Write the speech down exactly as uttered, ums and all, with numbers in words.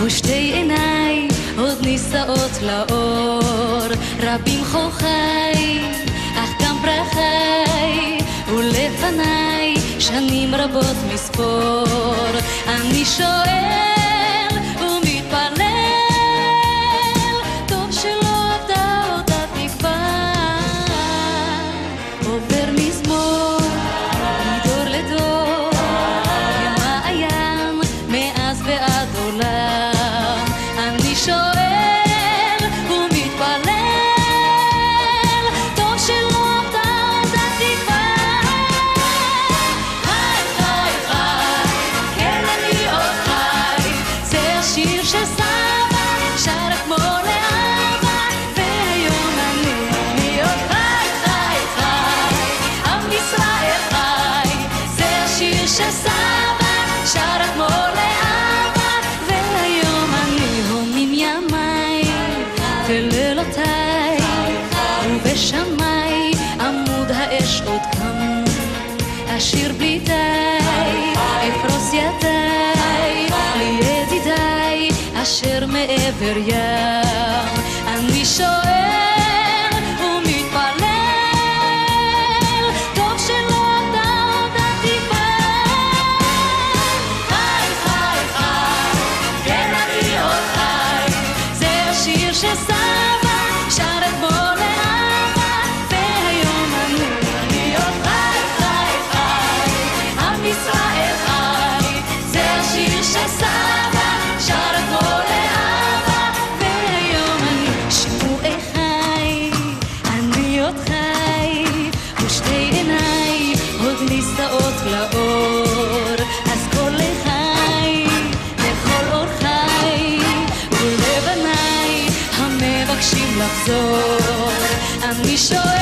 ושתי עיניי עוד נישאות לאור, רבים חוכי אך גם פרחי, ולפניי שנים רבות מספור. אני שואל ומתפלל, טוב שלא עבדה אותה תקווה. עובר מזמור מדור לדור, כמעיין מאז ועד עולם. אני שואל ומתפלל, טוב שלא עבדה אותה תקווה. חי חי חי, כן אני עוד חי, זה השיר שסבא שר כמו לאבא, והיום אני אני עוד חי חי חי, עם ישראל חי, זה השיר שסבא שר כמו לאבא, והיום אני הומים ימיי ולילותיי, ובשמי עמוד האש עוד קם. אשיר בלי די, אפרוס ידיי לידידיי אשר מעבר ים. אני שואל ומתפלל, טוב שלא עבדה אותה תקווה. חי חי חי, כן אני עוד חי, זה השיר שסבא שר כמו לאבא, והיום אני אני עוד חי חי חי, עם ישראל חי, זה השיר שסבא שר כמו לאבא, והיום אני שמועי חי, אני עוד חי, ושתי עיניי עוד נישאות לאור. אז כל לחי לכל אור חי, ולבניי המבקשים לחזור. אני שואל